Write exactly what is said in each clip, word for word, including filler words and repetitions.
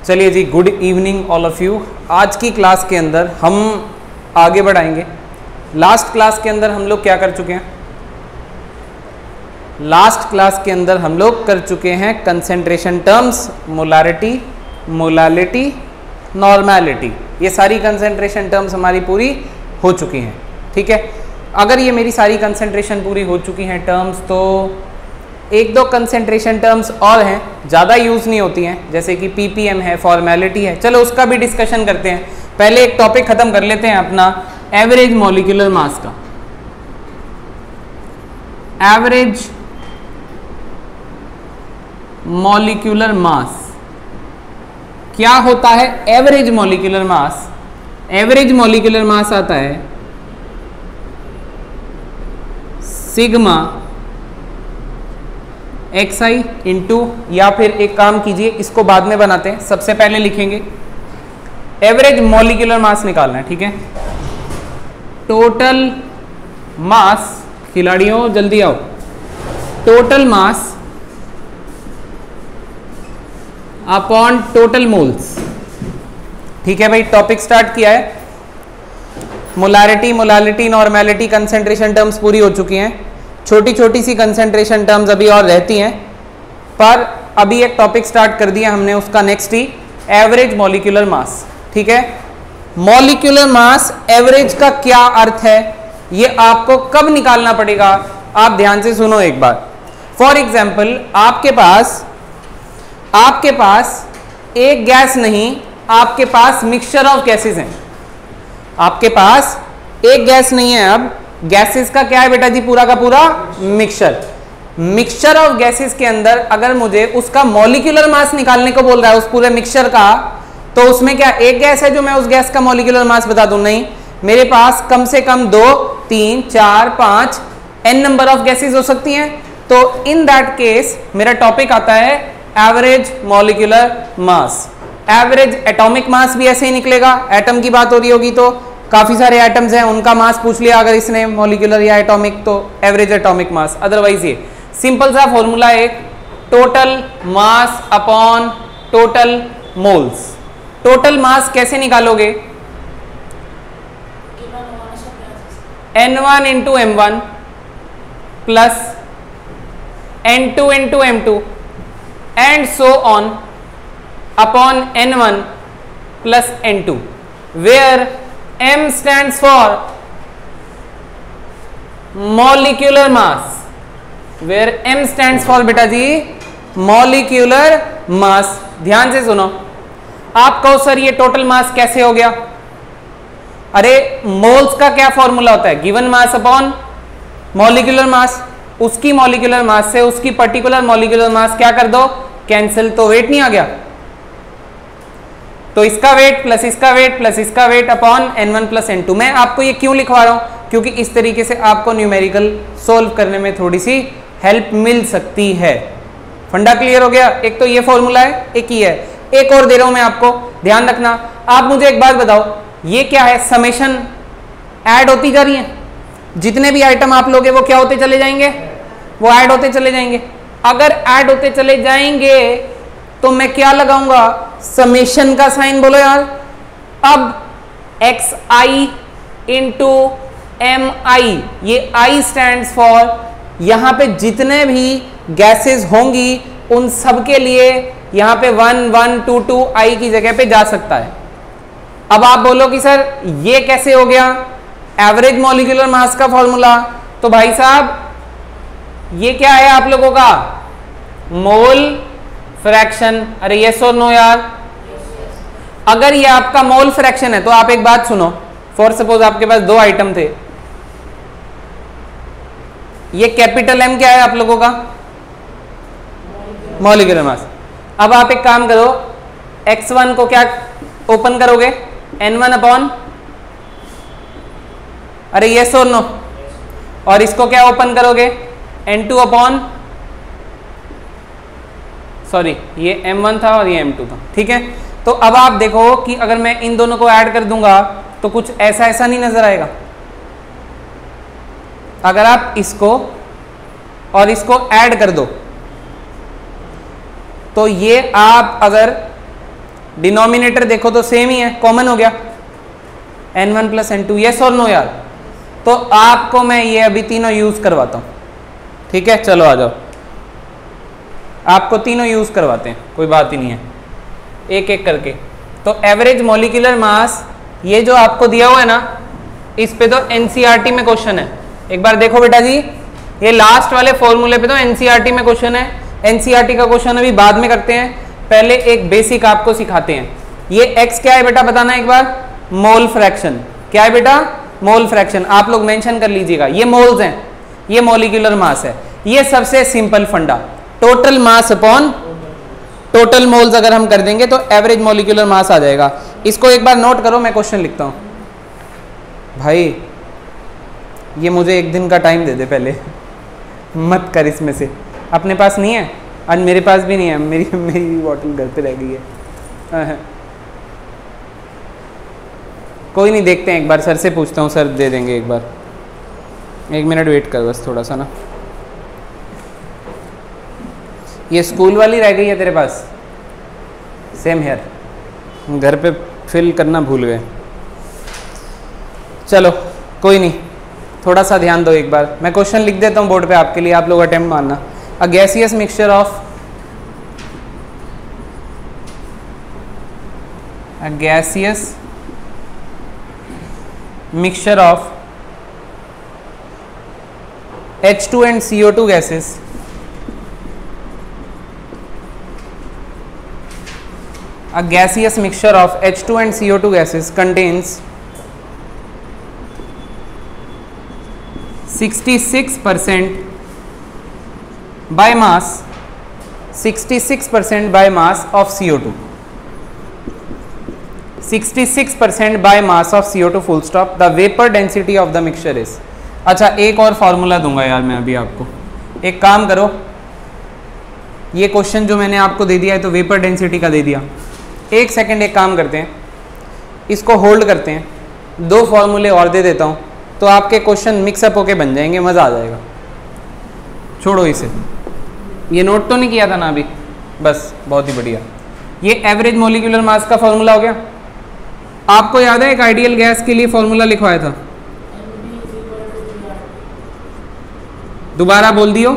चलिए जी, good evening all of you. आज की क्लास के अंदर हम आगे बढ़ाएंगे। लास्ट क्लास के अंदर हम लोग क्या कर चुके हैं? लास्ट क्लास के अंदर हम लोग कर चुके हैं concentration terms, molarity, molality, normality. ये सारी कंसेंट्रेशन टर्म्स हमारी पूरी हो चुकी हैं। ठीक है, अगर ये मेरी सारी कंसेंट्रेशन पूरी हो चुकी हैं टर्म्स, तो एक दो कंसेंट्रेशन टर्म्स और हैं, ज़्यादा यूज़ नहीं होती हैं, जैसे कि पीपीएम है, फॉर्मेलिटी है। चलो उसका भी डिस्कशन करते हैं। पहले एक टॉपिक ख़त्म कर लेते हैं अपना, एवरेज मॉलिक्यूलर मास का। एवरेज मॉलिक्यूलर मास क्या होता है? Average molecular mass, average molecular mass आता है सिग्मा एक्स आई इंटू, या फिर एक काम कीजिए, इसको बाद में बनाते हैं, सबसे पहले लिखेंगे एवरेज मॉलिक्यूलर मास निकालना है। ठीक है, टोटल मास, खिलाड़ियों जल्दी आओ, total mass upon total moles. ठीक है भाई, टॉपिक स्टार्ट किया है। Molarity, molality, normality, concentration terms पूरी हो चुकी हैं। छोटी छोटी सी कंसेंट्रेशन टर्म्स अभी और रहती हैं, पर अभी एक टॉपिक स्टार्ट कर दिया हमने, उसका नेक्स्ट ही एवरेज मॉलिक्यूलर मास। ठीक है, मॉलिक्यूलर मास एवरेज का क्या अर्थ है, ये आपको कब निकालना पड़ेगा, आप ध्यान से सुनो एक बार। फॉर एग्जाम्पल, आपके पास आपके पास एक गैस नहीं, आपके पास मिक्सचर ऑफ गैसेस हैं। आपके पास एक गैस नहीं है, अब गैसेस का क्या है बेटा जी? पूरा का पूरा मिक्सचर। मिक्सचर ऑफ गैसेस के अंदर अगर मुझे उसका मॉलिक्यूलर मास निकालने को बोल रहा है, उस पूरे मिक्सचर का, तो उसमें क्या एक गैस है जो मैं उस गैस का मॉलिक्यूलर मास बता दूं? नहीं, मेरे पास कम से कम दो, तीन, चार, पांच, एन नंबर ऑफ गैसेस हो सकती हैं। तो इन दैट केस मेरा टॉपिक आता है average molecular mass. Average atomic mass भी ऐसे ही निकलेगा, एटम की बात हो रही होगी तो काफी सारे एटम्स हैं, उनका मास पूछ लिया अगर इसने मॉलिक्यूलर या एटॉमिक, तो एवरेज एटॉमिक मास। अदरवाइज ये सिंपल सा फॉर्मूला एक, total mass upon total moles. टोटल मास कैसे निकालोगे? N one into m one plus N two into m two and so on upon n one plus N two, where M stands for molecular mass, where M stands for बेटा जी molecular mass। ध्यान से सुनो, आप कहो sir ये total मास कैसे हो गया? अरे मोल्स का क्या फॉर्मूला होता है? Given mass upon molecular mass. उसकी मॉलिक्यूलर मास से उसकी पर्टिकुलर मॉलिक्यूलर मास क्या कर दो? कैंसिल, तो वेट नहीं आ गया? तो इसका वेट प्लस इसका वेट प्लस इसका weight upon n one plus N two. मैं आपको ये क्यों लिखवा रहा हूं? क्योंकि इस तरीके से आपको न्यूमेरिकल सोल्व करने में थोड़ी सी हेल्प मिल सकती है। फंडा क्लियर हो गया? एक तो ये फॉर्मूला है, एक ही है, एक और दे रहा हूं मैं आपको, ध्यान रखना। आप मुझे एक बात बताओ, ये क्या है? समेशन ऐड होती जा रही है, जितने भी आइटम आप लोगे वो क्या होते चले जाएंगे? वो ऐड होते चले जाएंगे। अगर ऐड होते चले जाएंगे तो मैं क्या लगाऊंगा? समेशन का साइन। बोलो यार। अब x i into m i, ये आई स्टैंड्स फॉर, यहां पे जितने भी गैसेस होंगी उन सब के लिए यहां पे one one two two i की जगह पे जा सकता है। अब आप बोलो कि सर ये कैसे हो गया? एवरेज मॉलिक्यूलर मास का फॉर्मूला। तो भाई साहब ये क्या है आप लोगों का? Mole fraction. अरे यस और नो यार? अगर ये आपका मोल फ्रैक्शन है तो आप एक बात सुनो, फॉर सपोज आपके पास दो आइटम थे, ये कैपिटल एम क्या है आप लोगों का? Molecular mass. अब आप एक काम करो, एक्स वन को क्या ओपन करोगे? एन वन अपॉन, अरे यस और नो? और इसको क्या ओपन करोगे? एन टू अपॉन, सॉरी ये एम वन था और ये एम टू था। ठीक है, तो अब आप देखो कि अगर मैं इन दोनों को ऐड कर दूंगा तो कुछ ऐसा ऐसा नहीं नजर आएगा। अगर आप इसको और इसको ऐड कर दो तो ये आप अगर डिनोमिनेटर देखो तो सेम ही है, कॉमन हो गया, n one plus N two, yes और नो यार। तो आपको मैं ये अभी तीनों यूज करवाता हूँ, ठीक है, चलो आ जाओ, आपको तीनों यूज करवाते हैं, कोई बात ही नहीं है, एक एक करके। तो एवरेज मॉलिक्यूलर मास, ये जो आपको दिया हुआ है ना, इस पे तो एनसीईआरटी में क्वेश्चन है, एक बार देखो बेटा जी, ये लास्ट वाले फॉर्मूले पे तो एनसीईआरटी में क्वेश्चन है। एनसीईआरटी का क्वेश्चन अभी बाद में करते हैं, पहले एक बेसिक आपको सिखाते हैं। ये एक्स क्या है बेटा बताना एक बार, मोल फ्रैक्शन, क्या है बेटा, मोल फ्रैक्शन, आप लोग मेंशन कर लीजिएगा, ये मोल्स हैं, ये मॉलिक्यूलर मास है, ये सबसे सिंपल फंडा, total mass upon total moles अगर हम कर देंगे तो एवरेज मॉलिक्यूलर मास आ जाएगा। इसको एक बार नोट करो, मैं क्वेश्चन लिखता हूं भाई, ये मुझे एक दिन का टाइम दे दे पहले, मत कर इसमें से, अपने पास नहीं है, आज मेरे पास भी नहीं है, मेरी मेरी बॉटल घर पे रह गई है। कोई नहीं, देखते हैं एक बार, सर से पूछता हूँ, सर दे देंगे एक बार, एक मिनट वेट कर बस थोड़ा सा ना। ये स्कूल वाली रह गई है तेरे पास, सेम हेयर, घर पे फिल करना भूल गए, चलो कोई नहीं, थोड़ा सा ध्यान दो एक बार, मैं क्वेश्चन लिख देता हूँ बोर्ड पे आपके लिए, आप लोग अटेम्प्ट मारना। A gaseous mixture of a gaseous mixture of H two and C O two gases a gaseous mixture of H two and C O two gases contains sixty-six percent by mass sixty-six percent by mass of C O two sixty-six percent by mass of C O two full stop, the vapor density of the mixture is। अच्छा एक और formula दूंगा यार मैं अभी आपको, एक काम करो, ये क्वेश्चन जो मैंने आपको दे दिया है तो वेपर डेंसिटी का दे दिया, एक सेकंड एक काम करते हैं, इसको होल्ड करते हैं, दो फॉर्मूले और दे देता हूँ, तो आपके क्वेश्चन मिक्सअप होके बन जाएंगे, मज़ा आ जाएगा। छोड़ो इसे, ये नोट तो नहीं किया था ना अभी, बस बहुत ही बढ़िया। ये एवरेज मॉलिक्यूलर मास का फॉर्मूला हो गया। आपको याद है एक आइडियल गैस के लिए फॉर्मूला लिखवाया था, दोबारा बोल दियो,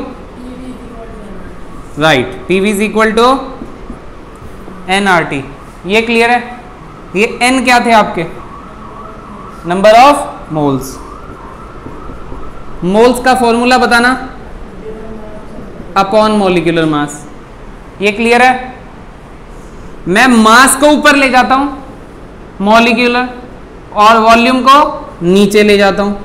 right, PV is equal to n R T, ये क्लियर है। ये एन क्या थे आपके, नंबर ऑफ मोल्स, मोल्स का फॉर्मूला बताना अपॉन मॉलिक्यूलर मास, ये क्लियर है। मैं मास को ऊपर ले जाता हूं मॉलिक्यूलर, और वॉल्यूम को नीचे ले जाता हूं,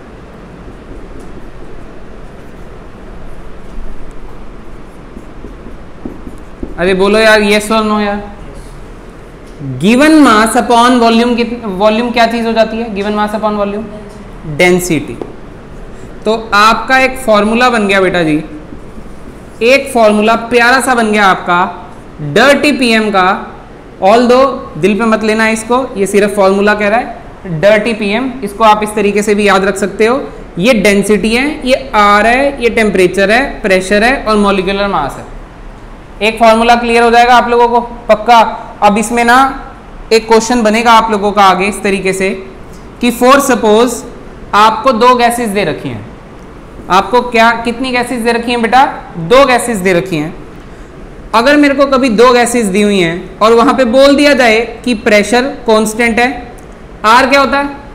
अरे बोलो यार यस और नो यार। Given mass upon volume, volume क्या चीज हो जाती है, given mass upon volume, density. तो आपका एक फॉर्मूला बन गया बेटा जी, एक फॉर्मूला प्यारा सा बन गया आपका डर्टी पीएम का, ऑल दो दिल पे मत लेना इसको, ये सिर्फ फॉर्मूला कह रहा है, डर्टी पीएम, इसको आप इस तरीके से भी याद रख सकते हो। ये डेंसिटी है, ये आर है, ये टेम्परेचर है, प्रेशर है और मॉलिक्यूलर मास है। एक फॉर्मूला क्लियर हो जाएगा आप लोगों को पक्का। अब इसमें ना एक क्वेश्चन बनेगा आप लोगों का आगे इस तरीके से कि फॉर सपोज आपको दो गैसेस दे रखी हैं, आपको क्या कितनी गैसेस दे रखी हैं बेटा, दो गैसेस दे रखी हैं। अगर मेरे को कभी दो गैसेस दी हुई हैं और वहां पे बोल दिया जाए कि प्रेशर कांस्टेंट है, आर क्या होता है,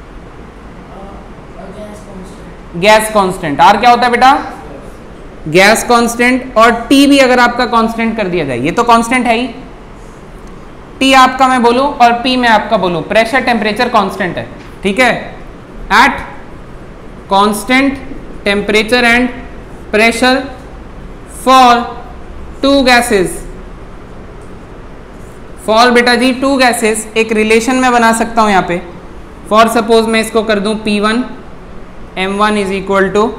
गैस कांस्टेंट, आर क्या होता है बेटा, गैस कांस्टेंट, और टी भी अगर आपका कांस्टेंट कर दिया जाए, ये तो कांस्टेंट है ही, टी आपका मैं बोलूं और पी मैं आपका बोलूं, प्रेशर टेम्परेचर कांस्टेंट है, ठीक है। At constant temperature and pressure for two gases, for बेटा जी टू गैसेस, एक रिलेशन में बना सकता हूं यहां पे। फॉर सपोज मैं इसको कर दूं P one M one is equal to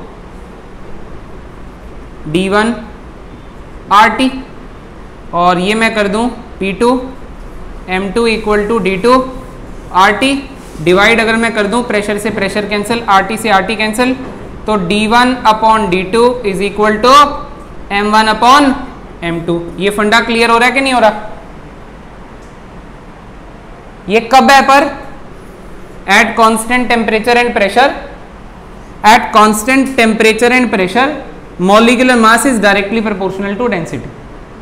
D one R T, और ये मैं कर दूं P two M two equal to D two R T, divide अगर मैं कर दूं प्रेशर से प्रेशर कैंसिल, आर टी से आर टी कैंसिल, तो D one upon D two is equal to M one upon M two. ये फंडा clear हो रहा है कि नहीं हो रहा, ये कब है पर? At constant temperature and pressure, at constant temperature and pressure molecular mass is directly proportional to density,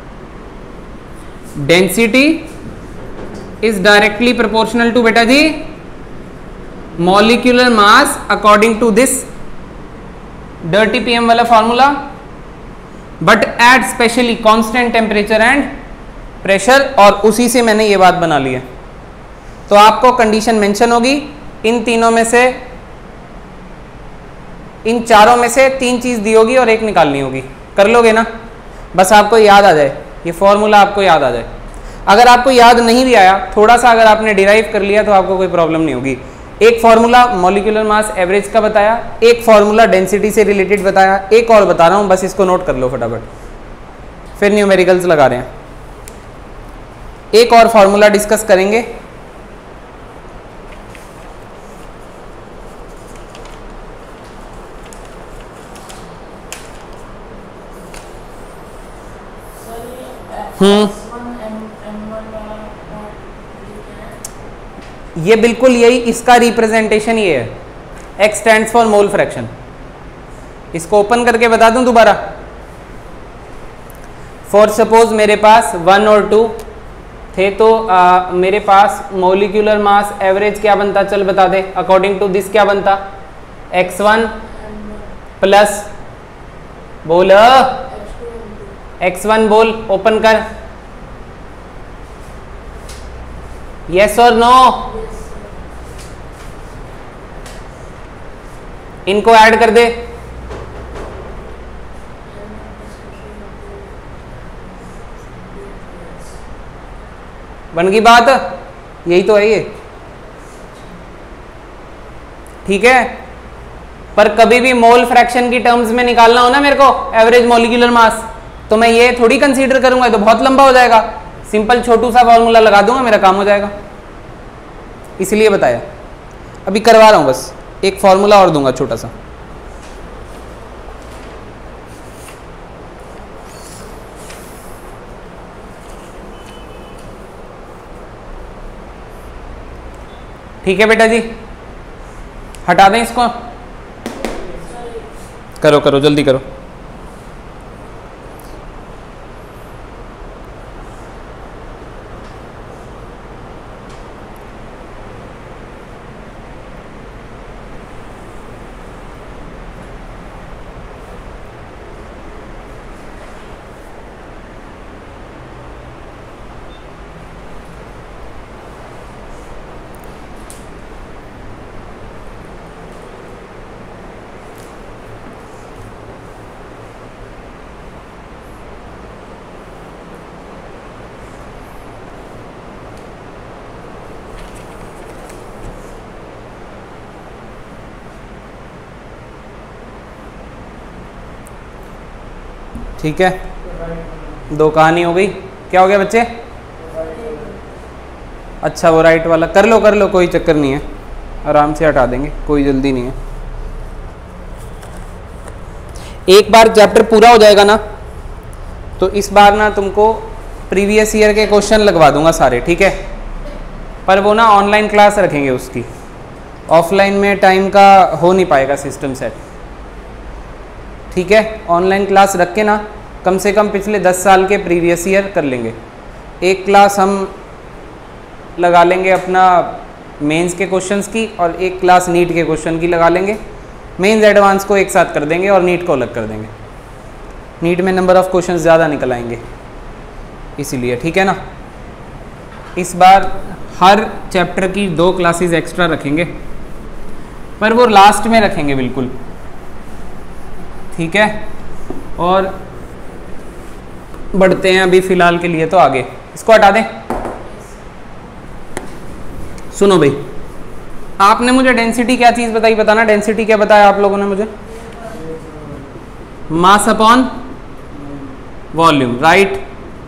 density is directly proportional to बेटा जी molecular mass according to this D R T PM वाला formula, but at specially constant temperature and pressure, और उसी से मैंने ये बात बना ली है। तो आपको कंडीशन मेंशन होगी, इन तीनों में से, इन चारों में से तीन चीज दी होगी और एक निकालनी होगी। कर लोगे ना? बस आपको याद आ जाए, ये फॉर्मूला आपको याद आ जाए। अगर आपको याद नहीं भी आया, थोड़ा सा अगर आपने डिराइव कर लिया तो आपको कोई प्रॉब्लम नहीं होगी। एक फॉर्मूला मॉलिक्यूलर मास एवरेज का बताया, एक फॉर्मूला डेंसिटी से रिलेटेड बताया, एक और बता रहा हूं, बस इसको नोट कर लो फटाफट, फिर न्यूमेरिकल्स लगा रहे हैं। एक और फॉर्मूला डिस्कस करेंगे, हम्म ये बिल्कुल यही, इसका रिप्रेजेंटेशन ये है, x stands for mole fraction. इसको ओपन करके बता दूं दोबारा। फॉर सपोज मेरे पास वन और टू थे, तो आ, मेरे पास मॉलिक्यूलर मास एवरेज क्या बनता, चल बता दे, अकॉर्डिंग टू दिस क्या बनता, एक्स वन प्लस, बोल एक्स वन, बोल, ओपन कर, यस और नो? इनको ऐड कर दे, बन गई बात, यही तो है ये, ठीक है। पर कभी भी मोल फ्रैक्शन की टर्म्स में निकालना हो ना मेरे को एवरेज मॉलिक्यूलर मास, तो मैं ये थोड़ी कंसीडर करूंगा, तो बहुत लंबा हो जाएगा। सिंपल छोटू सा फॉर्मूला लगा दूंगा, मेरा काम हो जाएगा, इसलिए बताया। अभी करवा रहा हूं, बस एक फॉर्मूला और दूंगा छोटा सा। ठीक है बेटा जी, हटा दें इसको, करो करो जल्दी करो। ठीक है, दो कहानी हो गई। क्या हो गया बच्चे? अच्छा वो राइट वाला कर लो, कर लो, कोई चक्कर नहीं है, आराम से हटा देंगे, कोई जल्दी नहीं है। एक बार चैप्टर पूरा हो जाएगा ना, तो इस बार ना तुमको प्रीवियस ईयर के क्वेश्चन लगवा दूंगा सारे, ठीक है। पर वो ना ऑनलाइन क्लास रखेंगे उसकी, ऑफलाइन में टाइम का हो नहीं पाएगा सिस्टम सेट, ठीक है। ऑनलाइन क्लास रख के ना कम से कम पिछले दस साल के प्रीवियस ईयर कर लेंगे। एक क्लास हम लगा लेंगे अपना मेंस के क्वेश्चंस की, और एक क्लास नीट के क्वेश्चन की लगा लेंगे। मेंस एडवांस को एक साथ कर देंगे और नीट को अलग कर देंगे। नीट में नंबर ऑफ क्वेश्चंस ज़्यादा निकल आएंगे इसीलिए, ठीक है ना। इस बार हर चैप्टर की दो क्लासेस एक्स्ट्रा रखेंगे, पर वो लास्ट में रखेंगे बिल्कुल, ठीक है। और बढ़ते हैं अभी फ़िलहाल के लिए तो आगे, इसको हटा दें। सुनो भाई, आपने मुझे डेंसिटी क्या चीज़ बताई, बताना डेंसिटी क्या बताया आप लोगों ने मुझे? Mass upon volume, right.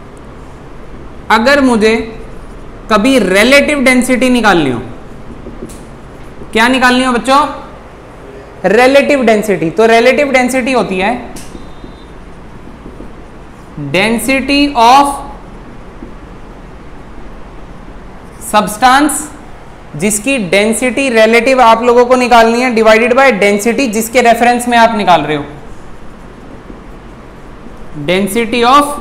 अगर मुझे कभी रिलेटिव डेंसिटी निकालनी हो, क्या निकालनी हो बच्चों? Relative density. तो रिलेटिव डेंसिटी होती है डेंसिटी ऑफ सब्सटेंस जिसकी डेंसिटी रिलेटिव आप लोगों को निकालनी है डिवाइडेड बाय डेंसिटी जिसके रेफरेंस में आप निकाल रहे हो, density of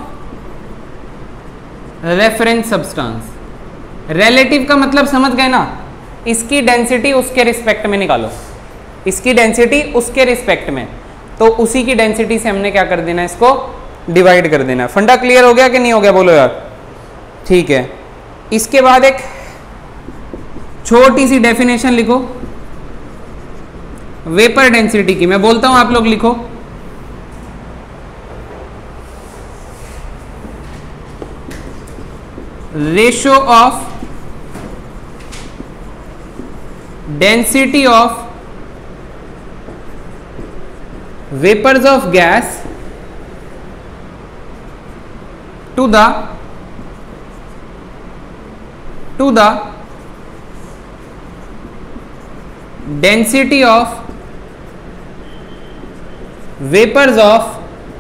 reference substance. Relative का मतलब समझ गए ना, इसकी डेंसिटी उसके रिस्पेक्ट में निकालो, इसकी डेंसिटी उसके रिस्पेक्ट में, तो उसी की डेंसिटी से हमने क्या कर देना, इसको डिवाइड कर देना। फंडा क्लियर हो गया कि नहीं हो गया, बोलो यार। ठीक है, इसके बाद एक छोटी सी डेफिनेशन लिखो वेपर डेंसिटी की, मैं बोलता हूं आप लोग लिखो। Ratio of density of vapours of gas to the to the density of vapours of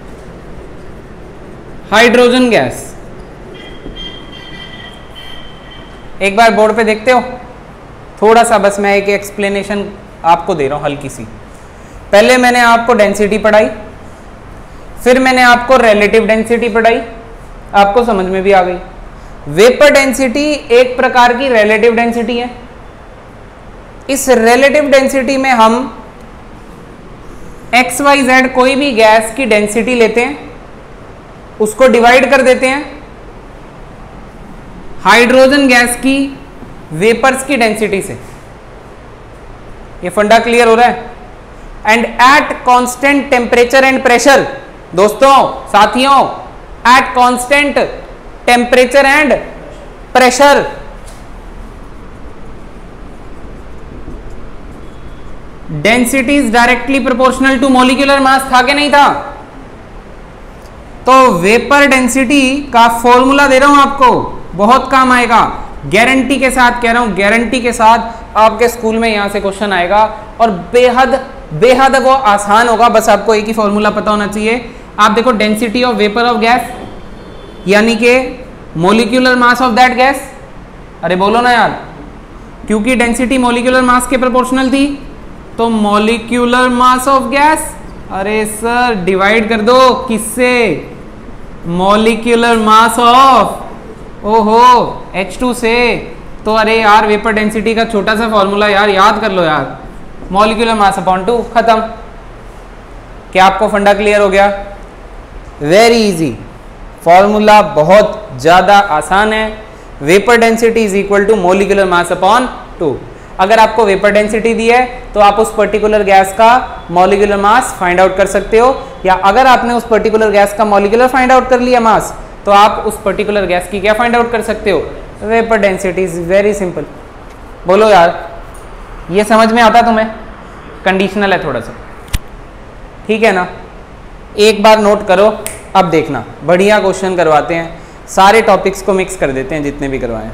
hydrogen gas. एक बार बोर्ड पे देखते हो, थोड़ा सा बस मैं एक एक्सप्लेनेशन आपको दे रहा हूं हल्की सी। पहले मैंने आपको डेंसिटी पढ़ाई, फिर मैंने आपको रिलेटिव डेंसिटी पढ़ाई, आपको समझ में भी आ गई। वेपर डेंसिटी एक प्रकार की रिलेटिव डेंसिटी है। इस रिलेटिव डेंसिटी में हम एक्स वाई जेड कोई भी गैस की डेंसिटी लेते हैं, उसको डिवाइड कर देते हैं हाइड्रोजन गैस की वेपर्स की डेंसिटी से। ये फंडा क्लियर हो रहा है। And at constant temperature and pressure, दोस्तों साथियों, at constant temperature and pressure density is directly proportional to molecular mass. था कि नहीं था? तो वेपर डेंसिटी का फॉर्मूला दे रहा हूं आपको, बहुत काम आएगा, गारंटी के साथ कह रहा हूं, गारंटी के साथ आपके स्कूल में यहां से क्वेश्चन आएगा और बेहद बेहद वो आसान होगा। बस आपको एक ही फॉर्मूला पता होना चाहिए। आप देखो, density of vapour of gas यानी कि molecular mass of that gas. अरे बोलो ना यार, क्योंकि डेंसिटी मॉलिक्यूलर मास के प्रोपोर्शनल थी, तो मॉलिक्यूलर मास ऑफ गैस, अरे सर डिवाइड कर दो किससे, मॉलिक्यूलर मास ऑफ ओहो एच टू से। तो अरे यार वेपर डेंसिटी का छोटा सा फॉर्मूला यार याद कर लो यार, मॉलिक्यूलर मास अपॉन टू, खत्म। क्या आपको फंडा क्लियर हो गया? वेरी इजी, फॉर्मूला बहुत ज्यादा आसान है। Vapour density is equal to molecular mass upon two. अगर आपको वेपर डेंसिटी दी है तो आप उस पर्टिकुलर गैस का मॉलिक्यूलर मास फाइंड आउट कर सकते हो, या अगर आपने उस पर्टिकुलर गैस का मॉलिक्यूलर फाइंड आउट कर लिया मास, तो आप उस पर्टिकुलर गैस की क्या फाइंड आउट कर सकते हो, vapour density. Is very simple. बोलो यार, ये समझ में आता तुम्हें? कंडीशनल है थोड़ा सा, ठीक है ना? एक बार नोट करो, अब देखना बढ़िया क्वेश्चन करवाते हैं, सारे टॉपिक्स को मिक्स कर देते हैं जितने भी करवाएं।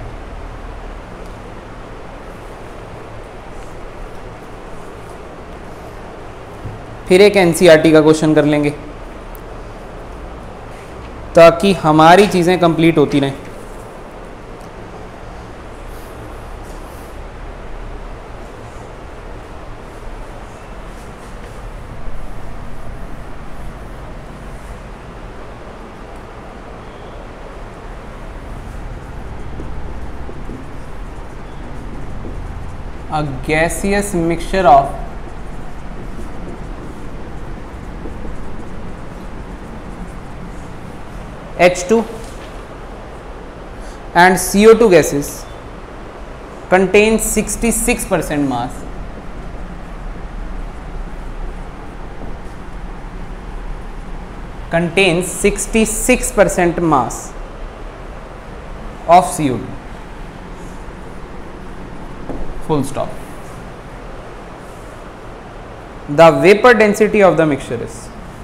फिर एक एनसीईआरटी का क्वेश्चन कर लेंगे ताकि हमारी चीजें कंप्लीट होती रहें। A gaseous mixture of H two and C O two gases contains sixty-six percent mass. Contains sixty-six percent mass of C O two. Full stop. The vapor density of the mixture is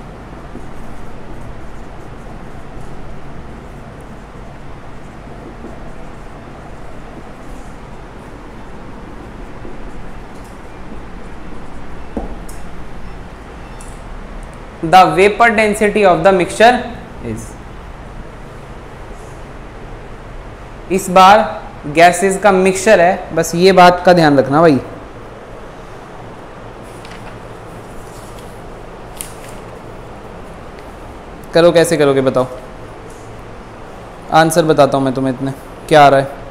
the vapor density of the mixture is। इस बार gases का mixture है, बस ये बात का ध्यान रखना भाई। करो, कैसे करोगे बताओ? आंसर बताता हूँ मैं तुम्हें। इतने क्या आ रहा है?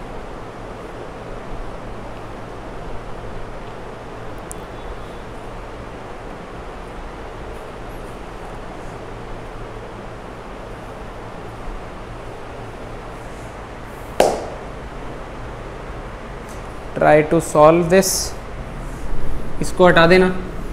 Try to solve this. इसको हटा देना।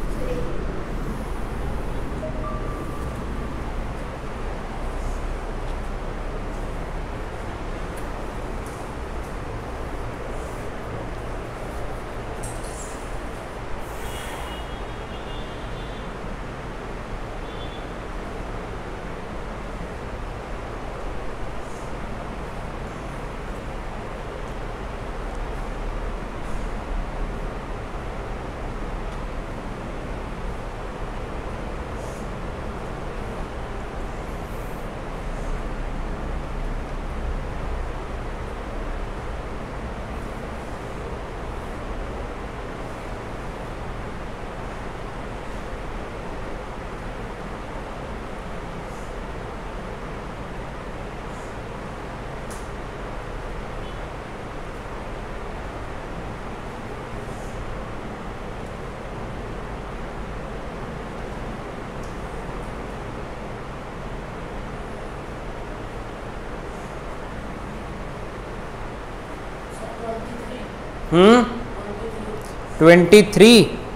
Hmm twenty three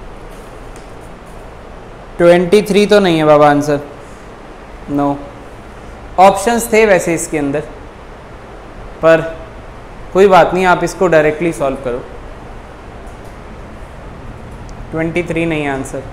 twenty three तो नहीं है बाबा आंसर। नो, ऑप्शंस थे वैसे इसके अंदर, पर कोई बात नहीं, आप इसको डायरेक्टली सॉल्व करो। ट्वेंटी थ्री नहीं है आंसर।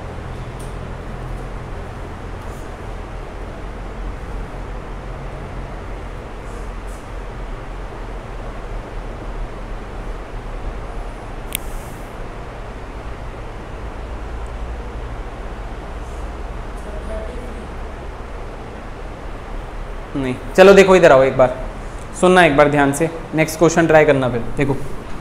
नहीं, चलो देखो इधर आओ, एक बार सुनना, एक बार ध्यान से, नेक्स्ट क्वेश्चन ट्राई करना। फिर देखो,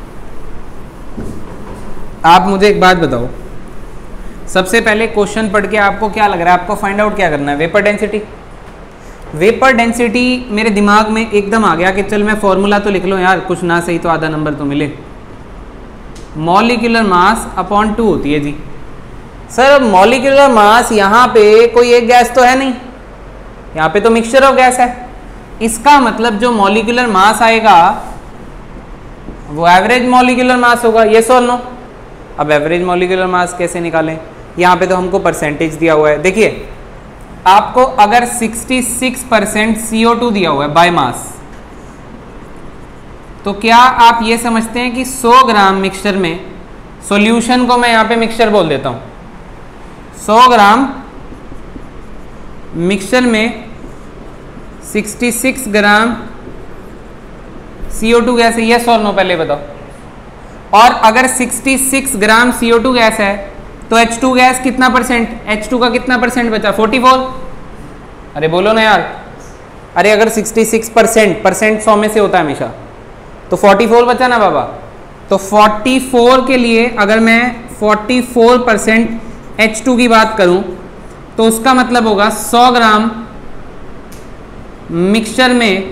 आप मुझे एक बात बताओ, सबसे पहले क्वेश्चन पढ़ के आपको क्या लग रहा है? आपको फाइंड आउट क्या करना है? Vapour density. वेपर डेंसिटी मेरे दिमाग में एकदम आ गया कि चल मैं फॉर्मूला तो लिख लो यार, कुछ ना सही तो आधा नंबर तो मिले। मॉलिक्यूलर मास अपॉन टू होती है जी। सर मॉलिक्यूलर मास यहाँ पे कोई एक गैस तो है नहीं, यहाँ पे तो मिक्सचर ऑफ गैस है। इसका मतलब जो मॉलिक्यूलर मास आएगा वो एवरेज मॉलिक्यूलर मास होगा। ये सो नो। अब एवरेज मॉलिक्यूलर मास कैसे निकालें? यहाँ पे तो हमको परसेंटेज दिया हुआ है। देखिए, आपको अगर छियासठ परसेंट सी ओ टू दिया हुआ है बाय मास, तो क्या आप ये समझते हैं कि सौ ग्राम मिक्सचर में, सॉल्यूशन को मैं यहाँ पे मिक्सचर बोल देता हूँ, सौ ग्राम मिक्सचर में छियासठ gram C O two gas है? यस और नो पहले बताओ। और अगर छियासठ gram C O two gas है तो एच टू गैस कितना परसेंट, एच टू का कितना परसेंट बचा? चौवालीस। अरे बोलो ना यार। अरे अगर छियासठ परसेंट, परसेंट सौ में से होता है हमेशा, तो चौवालीस बचा ना बाबा। तो चौवालीस के लिए अगर मैं चौवालीस परसेंट एच टू की बात करूं तो उसका मतलब होगा सौ ग्राम मिक्सचर में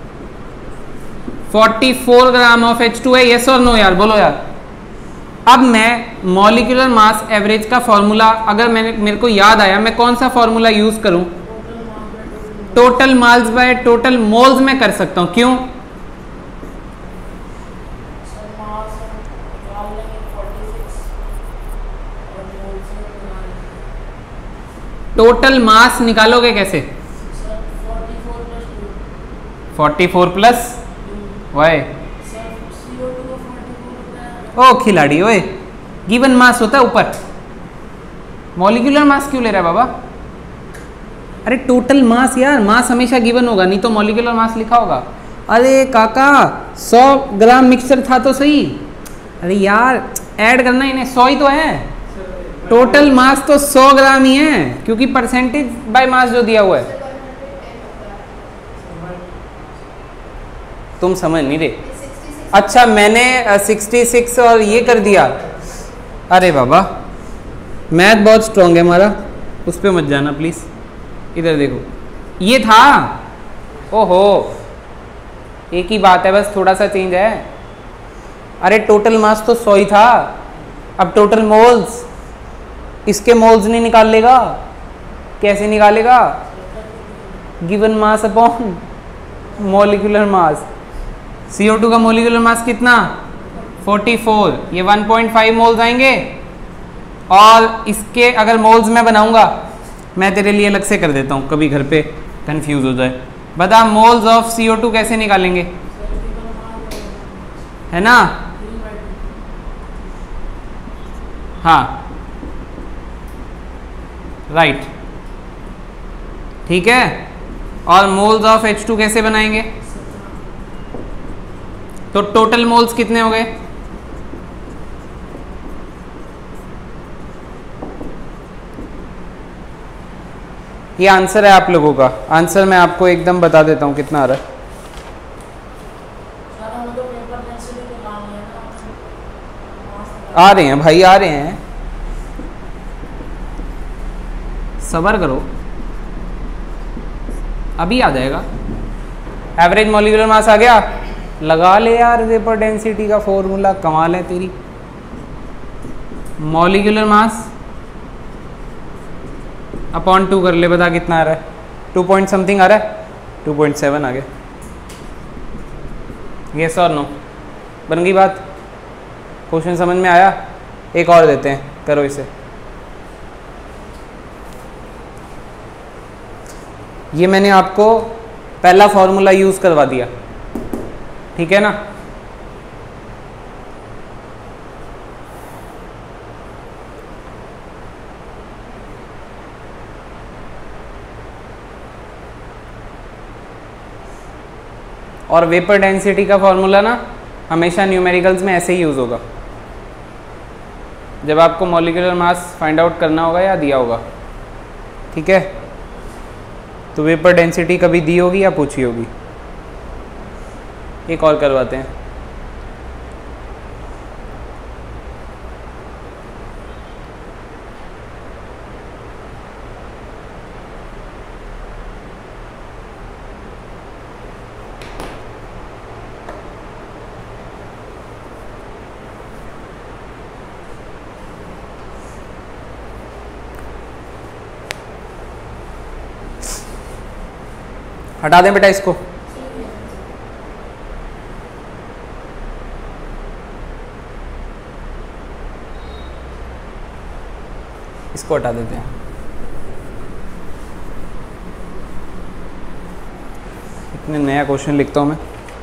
चौवालीस ग्राम ऑफ एच टू है। यस और नो यार, बोलो यार। अब मैं मॉलिक्यूलर मास एवरेज का फॉर्मूला, अगर मैंने मेरे को याद आया, मैं कौन सा फॉर्मूला यूज करूं? Total mass by total moles में कर सकता हूं। क्यों? टोटल मास निकालोगे कैसे? चौवालीस प्लस वाई। ओ खिलाड़ी ओए, गिवन मास होता है ऊपर, मॉलिक्यूलर मास क्यों ले रहा है बाबा? अरे टोटल मास यार, मास हमेशा गिवन होगा, नहीं तो मॉलिक्यूलर मास लिखा होगा। अरे काका सौ ग्राम मिक्सचर था तो सही। अरे यार ऐड करना इन्हें, सौ ही तो है। टोटल मास तो सौ ग्राम ही है, क्योंकि परसेंटेज बाय मास जो दिया हुआ है। तुम समझ नहीं रहे। अच्छा मैंने सिक्सटी सिक्स और ये कर दिया। अरे बाबा मैथ बहुत स्ट्रांग है हमारा, उस पर मत जाना प्लीज़। इधर देखो ये था, ओहो एक ही बात है बस थोड़ा सा चेंज है। अरे टोटल मास तो सौ ही था, अब टोटल मोल्स, इसके मोल्स नहीं निकाल लेगा, कैसे निकालेगा? Given mass upon molecular mass. C O two का मॉलिक्यूलर मास कितना? चौवालीस, ये वन पॉइंट फाइव मोल्स आएंगे। और इसके अगर मोल्स मैं बनाऊंगा, मैं तेरे लिए अलग से कर देता हूँ, कभी घर पे कंफ्यूज हो जाए। बता moles of C O two कैसे निकालेंगे, है ना? हाँ राइट right. ठीक है। और मोल्स ऑफ एच टू कैसे बनाएंगे? तो टोटल मोल्स कितने हो गए? ये आंसर है आप लोगों का। आंसर मैं आपको एकदम बता देता हूं कितना आ रहा है। आ रहे हैं भाई, आ रहे हैं, सब्र करो, अभी आ जाएगा। एवरेज मॉलिक्यूलर मास आ गया, लगा ले यार वेपर डेंसिटी का फॉर्मूला, कमाल है तेरी। मॉलिक्यूलर मास अपॉन टू कर ले, बता कितना आ रहा है? टू पॉइंट समथिंग आ रहा है, टू पॉइंट सेवन आ गया। यस और नो, बन गई बात। क्वेश्चन समझ में आया? एक और देते हैं, करो इसे। ये मैंने आपको पहला फॉर्मूला यूज करवा दिया, ठीक है ना? और वेपर डेंसिटी का फॉर्मूला ना हमेशा न्यूमेरिकल्स में ऐसे ही यूज होगा, जब आपको मॉलिक्यूलर मास फाइंड आउट करना होगा या दिया होगा, ठीक है? तो वेपर डेंसिटी कभी दी होगी या पूछी होगी। एक और करवाते हैं। हटा दें बेटा इसको। इसको हटा देते हैं। इतने नया क्वेश्चन लिखता हूं मैं।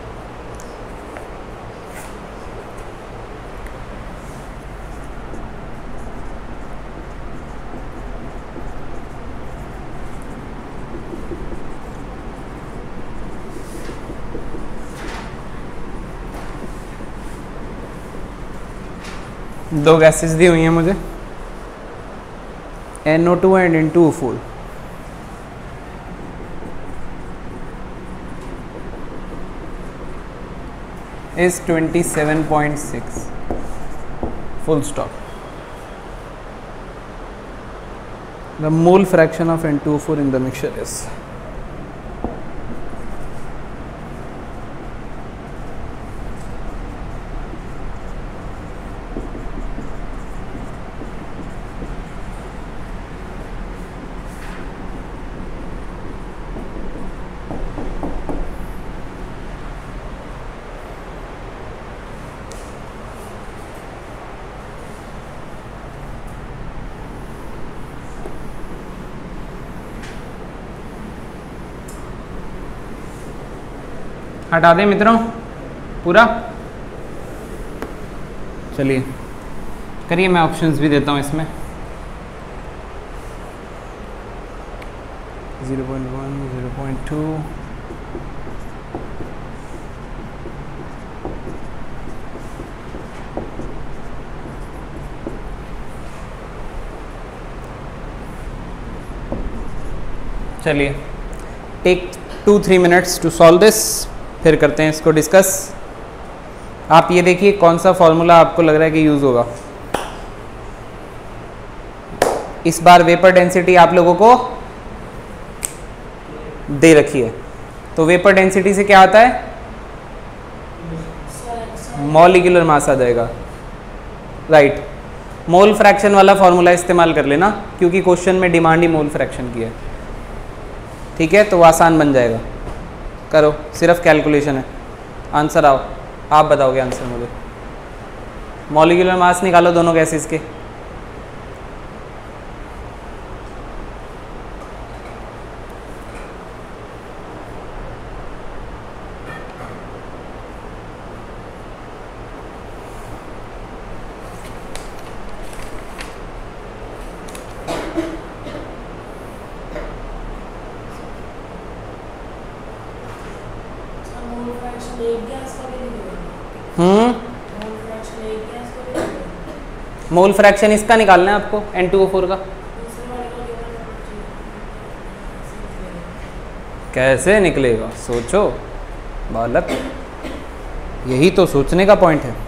दो गैसेस दी हुई हैं मुझे, N O two and N two O four. is twenty-seven point six, full stop. The mole fraction of N two O four in the mixture is हटा दें मित्रों पूरा। चलिए करिए, मैं ऑप्शंस भी देता हूँ इसमें। Zero point one, zero point two, चलिए take two three minutes to solve this, फिर करते हैं इसको डिस्कस। आप ये देखिए कौन सा फॉर्मूला आपको लग रहा है कि यूज होगा। इस बार वेपर डेंसिटी आप लोगों को दे रखी है, तो वेपर डेंसिटी से क्या आता है, मॉलिक्यूलर मास आ जाएगा, राइट। मोल फ्रैक्शन वाला फॉर्मूला इस्तेमाल कर लेना, क्योंकि क्वेश्चन में डिमांड ही मोल फ्रैक्शन की है, ठीक है। तो आसान बन जाएगा, करो, सिर्फ कैलकुलेशन है। आंसर आओ, आप बताओगे आंसर मुझे। मॉलिक्यूलर मास निकालो दोनों गैसेस के। हम्म मोल फ्रैक्शन इसका निकालना है आपको, एन टू ओ फोर का। कैसे निकलेगा, सोचो बालक, यही तो सोचने का पॉइंट है।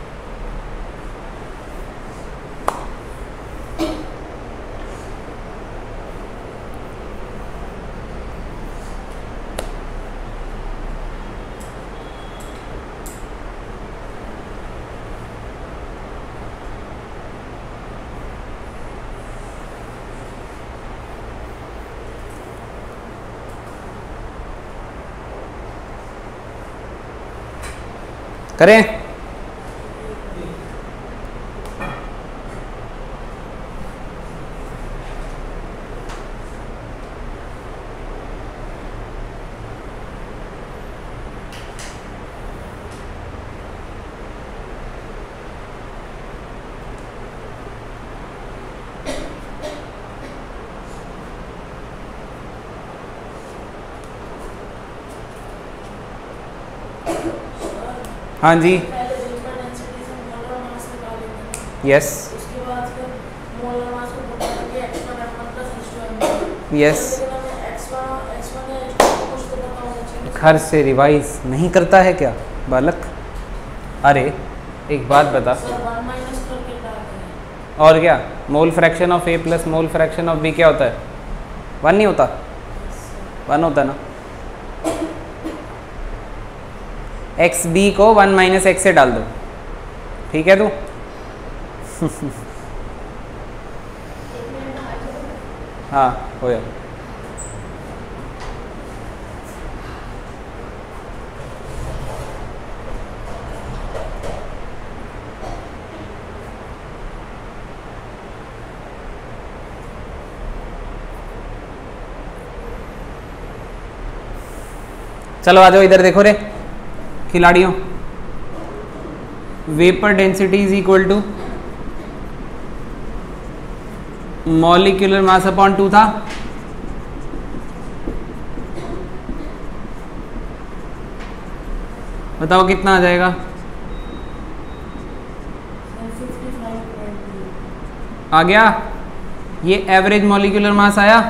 करें, हाँ जी, यस यस। घर से रिवाइज नहीं करता है क्या बालक? अरे एक बात बता, और क्या, mole fraction of A plus mole fraction of B क्या होता है? वन नहीं होता? वन होता ना। एक्स बी को वन माइनस एक्स से डाल दो, ठीक है। तू हाँ हो जाए। चलो आ जाओ इधर, देखो रे खिलाड़ियों, vapour density is equal to molecular mass upon two था, बताओ कितना आ जाएगा? आ गया। ये एवरेज मॉलिक्यूलर मास आया,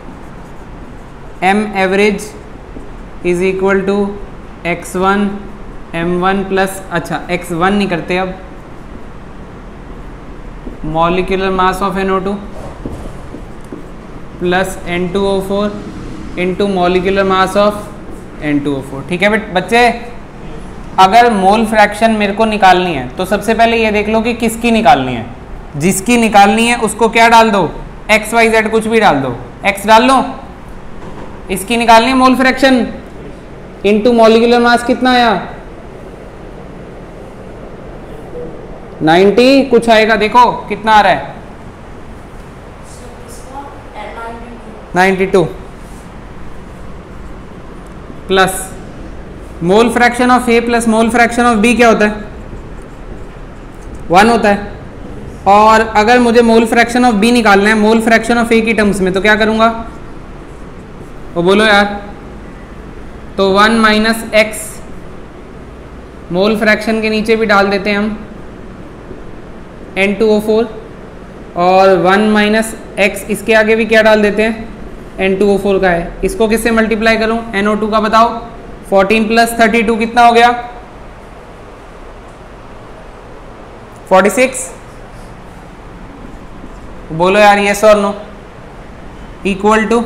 M average is equal to x one M one plus, अच्छा एक्स वन नहीं करते अब, molecular mass of N O two plus N two O four into molecular mass of N two O four. ठीक है बेट बच्चे, अगर मोल fraction मेरे को निकालनी है तो सबसे पहले ये देख लो कि किसकी निकालनी है। जिसकी निकालनी है उसको क्या डाल दो, एक्स वाई जेड कुछ भी डाल दो, एक्स डाल लो। इसकी निकालनी है mole fraction into molecular mass कितना आया, नाइन्टी कुछ आएगा, देखो कितना आ रहा है, ninety two plus mole fraction of A plus mole fraction of B क्या होता है, वन होता है। और अगर मुझे मोल फ्रैक्शन ऑफ बी निकालना है मोल फ्रैक्शन ऑफ ए की टर्म्स में, तो क्या करूंगा वो बोलो यार, तो one minus x mole fraction के नीचे भी डाल देते हैं हम एन टू ओ फोर, और वन माइनस एक्स इसके आगे भी क्या डाल देते हैं, एन टू ओ फोर का है। इसको किससे मल्टीप्लाई करूं, एन ओ टू का बताओ, फोर्टीन प्लस थर्टी टू कितना हो गया, फोर्टी सिक्स, बोलो यार यस और नो, इक्वल टू,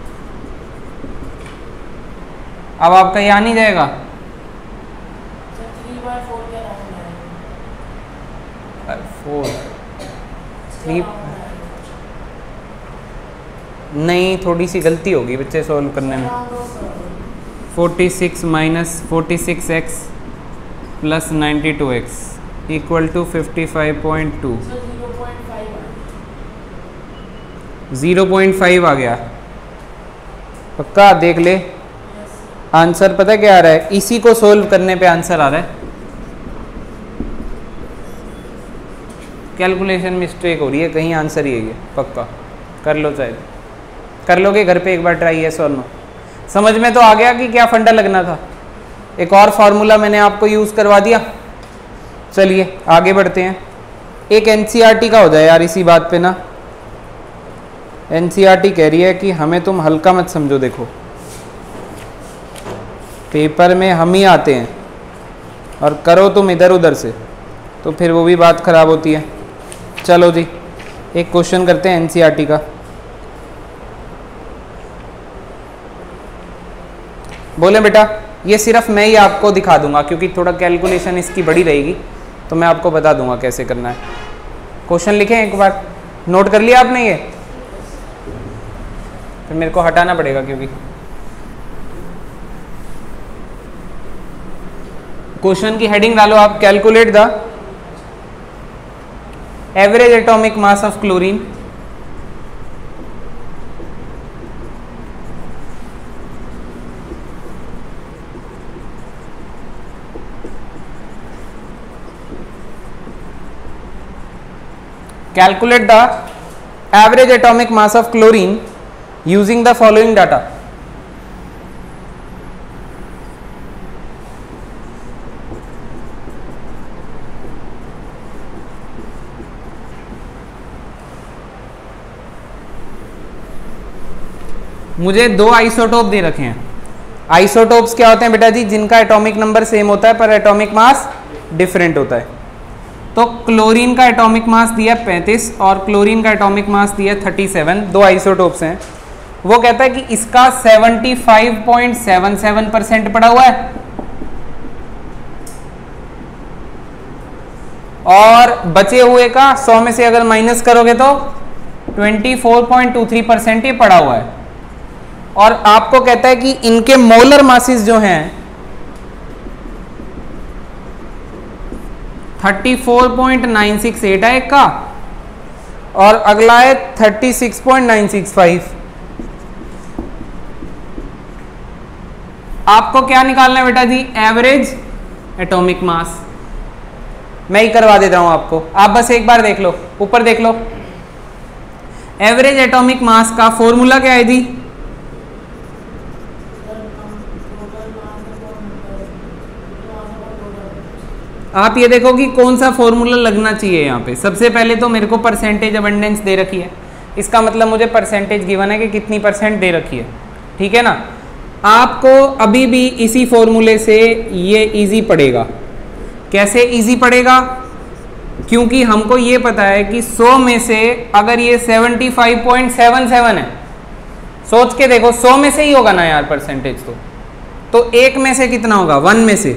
अब आपका ये आ नहीं जाएगा, फोर थ्री, नहीं थोड़ी सी गलती होगी बच्चे सॉल्व करने में, forty six minus forty six x plus ninety two x equal to fifty five point two, zero point five आ गया, पक्का देख ले आंसर पता क्या आ रहा है, इसी को सोल्व करने पे आंसर आ रहा है, कैलकुलेशन मिस्टेक हो रही है कहीं, आंसर ही है ये पक्का, कर लो चाहे कर लोगे घर पे एक बार ट्राई, यस और नो। समझ में तो आ गया कि क्या फंडा लगना था, एक और फार्मूला मैंने आपको यूज़ करवा दिया। चलिए आगे बढ़ते हैं, एक एनसीईआरटी का हो जाए यार इसी बात पे ना, एनसीईआरटी कह रही है कि हमें तुम हल्का मत समझो, देखो पेपर में हम ही आते हैं और करो तुम इधर उधर से तो फिर वो भी बात ख़राब होती है। चलो जी एक क्वेश्चन करते हैं एनसीईआरटी का, बोले बेटा ये सिर्फ मैं ही आपको दिखा दूंगा क्योंकि थोड़ा कैलकुलेशन इसकी बड़ी रहेगी, तो मैं आपको बता दूंगा कैसे करना है। क्वेश्चन लिखें एक बार, नोट कर लिया आपने ये, फिर मेरे को हटाना पड़ेगा क्योंकि क्वेश्चन की हेडिंग डालो आप, calculate the average atomic mass of chlorine calculate the average atomic mass of chlorine using the following data. मुझे दो आइसोटोप दे रखे हैं, आइसोटोप्स क्या होते हैं बेटा जी, जिनका एटॉमिक नंबर सेम होता है पर एटॉमिक मास डिफरेंट होता है। तो क्लोरीन का एटॉमिक मास दिया पैंतीस और क्लोरीन का एटॉमिक मास दिया सैंतीस, दो आइसोटोप्स हैं। वो कहता है कि इसका पचहत्तर पॉइंट सात सात परसेंट पड़ा हुआ है और बचे हुए का सौ में से अगर माइनस करोगे तो चौबीस पॉइंट दो तीन परसेंट ही पड़ा हुआ है। और आपको कहता है कि इनके मोलर मासेस जो हैं चौंतीस पॉइंट नौ छह आठ है एक का और अगला है छत्तीस पॉइंट नौ छह पाँच। आपको क्या निकालना है बेटा जी, एवरेज एटॉमिक मास। मैं ही करवा देता हूं आपको, आप बस एक बार देख लो, ऊपर देख लो। एवरेज एटॉमिक मास का फॉर्मूला क्या है जी, आप ये देखो कि कौन सा फॉर्मूला लगना चाहिए यहाँ पे। सबसे पहले तो मेरे को परसेंटेज अबंडेंस दे रखी है, इसका मतलब मुझे परसेंटेज गिवन है कि कितनी परसेंट दे रखी है, ठीक है ना। आपको अभी भी इसी फॉर्मूले से ये इजी पड़ेगा। कैसे इजी पड़ेगा, क्योंकि हमको ये पता है कि सौ में से अगर ये पचहत्तर पॉइंट सात सात है, सोच के देखो सौ में से ही होगा ना यार परसेंटेज, तो तो एक में से कितना होगा, वन में से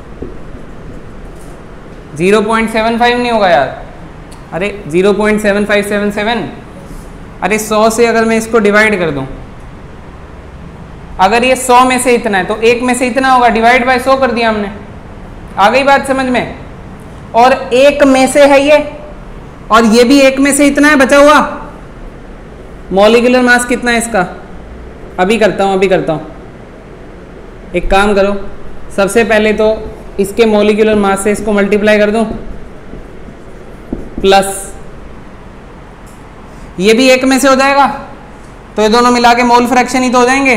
ज़ीरो पॉइंट सेवन फाइव नहीं होगा यार, अरे zero point seven five seven seven, अरे सौ से अगर मैं इसको डिवाइड कर दूं, अगर ये सौ में से इतना है तो एक में से इतना होगा, डिवाइड बाय सौ कर दिया हमने। आ गई बात समझ में। और एक में से है ये, और ये भी एक में से इतना है बचा हुआ। मॉलिक्यूलर मास कितना है इसका, अभी करता हूं अभी करता हूं एक काम करो, सबसे पहले तो इसके मॉलिक्यूलर मास से इसको मल्टीप्लाई कर दूं, प्लस ये भी एक में से हो जाएगा, तो ये दोनों मिला के मोल फ्रैक्शन ही तो हो जाएंगे।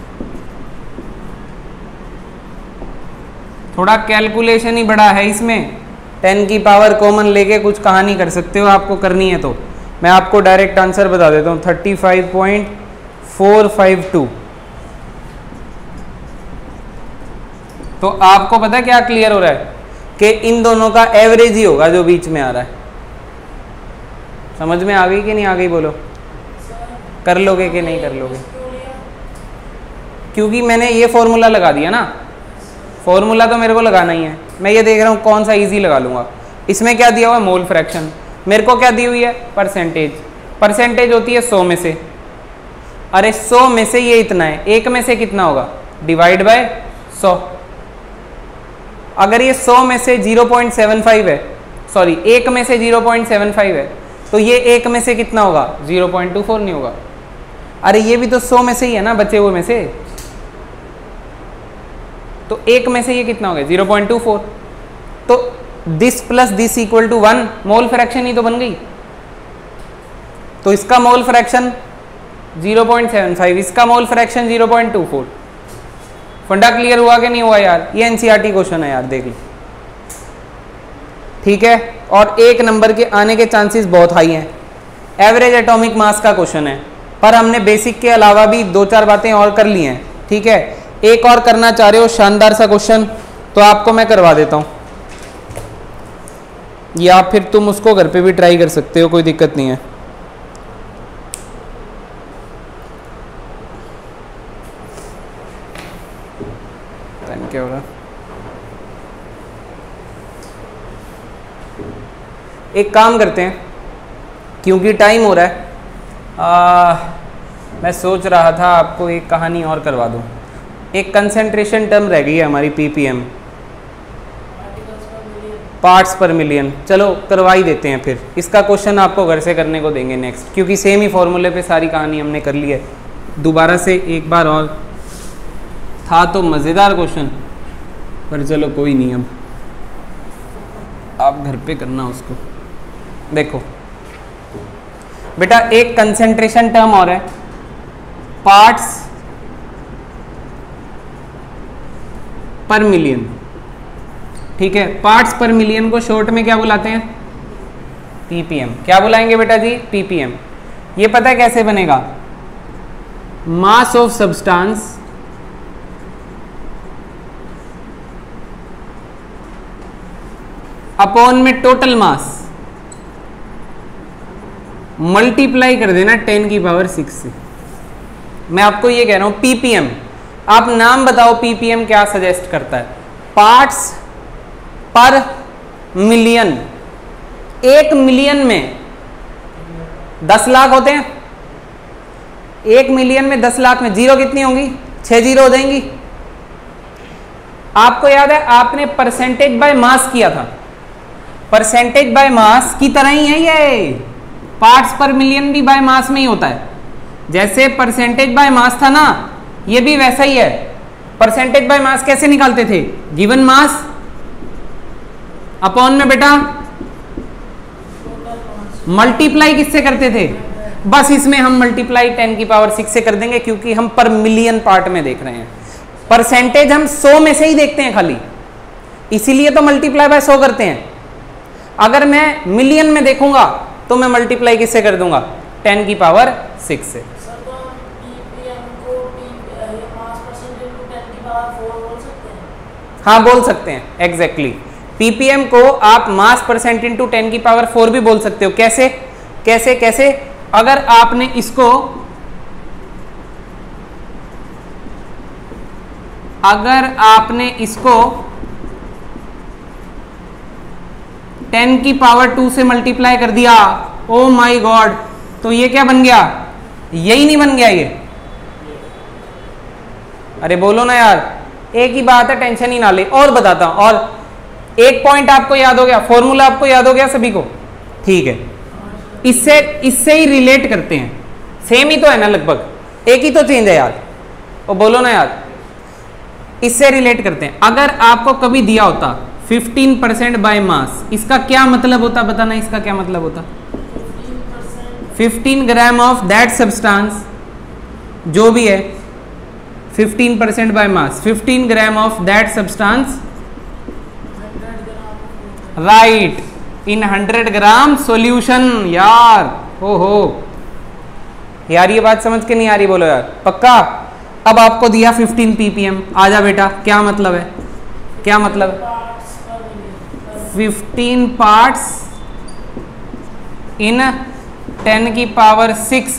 थोड़ा कैलकुलेशन ही बड़ा है इसमें, टेन की पावर कॉमन लेके कुछ कहानी कर सकते हो, आपको करनी है तो। मैं आपको डायरेक्ट आंसर बता देता हूँ, thirty five point four five two. तो आपको पता है क्या क्लियर हो रहा है कि इन दोनों का एवरेज ही होगा जो बीच में आ रहा है। समझ में आ गई कि नहीं आ गई बोलो? कर लोगे कि नहीं कर लोगे? क्योंकि मैंने ये फॉर्मूला लगा दिया ना, फॉर्मूला तो मेरे को लगाना ही है। मैं ये देख रहा हूँ कौन सा इजी लगा लूँगा। इसमें क्या दिया हुआ है? Mole fraction. मेरे को क्या दी हुई है? परसेंटेज। परसेंटेज होती है सौ में से। अरे सौ में से ये इतना है, एक में से कितना होगा? डिवाइड बाय सौ। अगर ये सौ में से ज़ीरो पॉइंट सेवन फाइव है, सॉरी एक में से ज़ीरो पॉइंट सेवन फाइव है, तो ये एक में से कितना होगा? ज़ीरो पॉइंट टू फोर नहीं होगा? अरे ये भी तो सौ में से ही है ना, बचे हुए में से। तो एक में से ये कितना हो गया? Zero point two four. तो this plus this equal to one, mole fraction ही तो बन गई। तो इसका mole fraction zero point seven five, इसका mole fraction zero point two four. फंडा क्लियर हुआ कि नहीं हुआ यार? ये एनसीईआरटी क्वेश्चन है यार, देख लो। ठीक है, और एक नंबर के आने के चांसेस बहुत हाई हैं। एवरेज एटॉमिक मास का क्वेश्चन है, पर हमने बेसिक के अलावा भी दो चार बातें और कर ली हैं। ठीक है, एक और करना चाह रहे हो शानदार सा क्वेश्चन, तो आपको मैं करवा देता हूं, या फिर तुम उसको घर पे भी ट्राई कर सकते हो, कोई दिक्कत नहीं है। क्या हो रहा? एक काम करते हैं, क्योंकि टाइम हो रहा है, आ, मैं सोच रहा था आपको एक कहानी और करवा दूं। एक कंसंट्रेशन टर्म रह गई है हमारी, पीपीएम, पार्ट्स पर मिलियन। चलो करवा ही देते हैं फिर। इसका क्वेश्चन आपको घर से करने को देंगे नेक्स्ट, क्योंकि सेम ही फॉर्मूले पे सारी कहानी हमने कर ली है। दोबारा से एक बार और, था तो मज़ेदार क्वेश्चन, पर चलो कोई नहीं, अब आप घर पे करना उसको। देखो बेटा, एक कंसंट्रेशन टर्म और है, पार्ट्स पर मिलियन। ठीक है, पार्ट्स पर मिलियन को शॉर्ट में क्या बुलाते हैं? पीपीएम। क्या बुलाएंगे बेटा जी? पीपीएम। ये पता है कैसे बनेगा? मास ऑफ सब्सटेंस अपॉन में टोटल मास मल्टीप्लाई कर देना टेन की पावर सिक्स से। मैं आपको ये कह रहा हूं पीपीएम, आप नाम बताओ पीपीएम क्या सजेस्ट करता है? पार्ट्स पर मिलियन। एक मिलियन में दस लाख होते हैं, एक मिलियन में दस लाख में जीरो कितनी होंगी? छह जीरो हो जाएंगी। आपको याद है आपने परसेंटेज बाय मास किया था, परसेंटेज बाय मास की तरह ही है ये। पार्ट्स पर मिलियन भी बाय मास में ही होता है। जैसे परसेंटेज बाय मास था ना, ये भी वैसा ही है। परसेंटेज बाय मास कैसे निकालते थे? गिवन मास अपॉन में बेटा मल्टीप्लाई किससे करते थे? बस इसमें हम मल्टीप्लाई टेन की पावर सिक्स से कर देंगे, क्योंकि हम पर मिलियन पार्ट में देख रहे हैं। परसेंटेज हम सौ में से ही देखते हैं खाली, इसीलिए तो मल्टीप्लाई बाय सौ करते हैं। अगर मैं मिलियन में देखूंगा तो मैं मल्टीप्लाई किससे कर दूंगा? टेन की पावर सिक्स से। हाँ बोल सकते हैं, एग्जैक्टली exactly. पीपीएम को आप मास परसेंट इंटू टेन की पावर फोर भी बोल सकते हो। कैसे कैसे कैसे? अगर आपने इसको अगर आपने इसको टेन की पावर टू से मल्टीप्लाई कर दिया, ओ माय गॉड, तो ये क्या बन गया? यही नहीं बन गया ये? अरे बोलो ना यार, एक ही बात है, टेंशन ही ना ले। और बताता हूं, और एक पॉइंट आपको याद हो गया, फॉर्मूला आपको याद हो गया सभी को? ठीक है, इससे इससे ही रिलेट करते हैं, सेम ही तो है ना लगभग, एक ही तो चेंज है यार। ओ बोलो ना यार, इससे रिलेट करते हैं। अगर आपको कभी दिया होता फिफ्टीन परसेंट बाय मास, इसका क्या मतलब होता? बताना, इसका क्या मतलब होता? Fifteen gram of that substance, जो भी है fifteen percent by mass, fifteen gram of that substance, right, in hundred gram solution. यार हो हो यार, ये बात समझ के नहीं आ रही? बोलो यार पक्का। अब आपको दिया फिफ्टीन पीपीएम, आजा बेटा, क्या मतलब है? क्या मतलब है? फिफ्टीन पार्ट्स इन टेन की power six